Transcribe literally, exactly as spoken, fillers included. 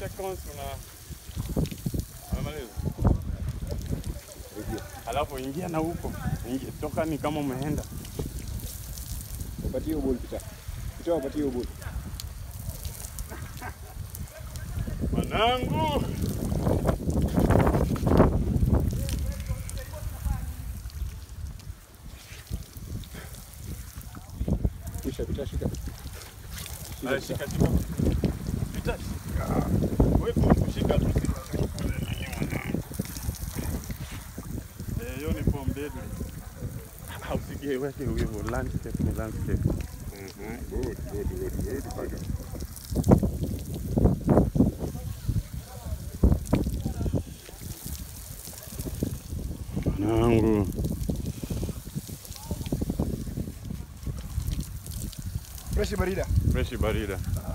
seconds una amaliza. Alafu ingia na huko. Ingia toka ni kama umeenda. Upatie ball pita. Pita upatie ball. Mwanangu. Kisha pita shika. Shika shika. Pita shika. Wewe kushika tu. Eh, hiyo ni form deadly. Usikie weke hivyo landscape ni landscape. Mhm. Good, good, good, good. Pata. Mwanangu. Fresh barida. Fresh barida.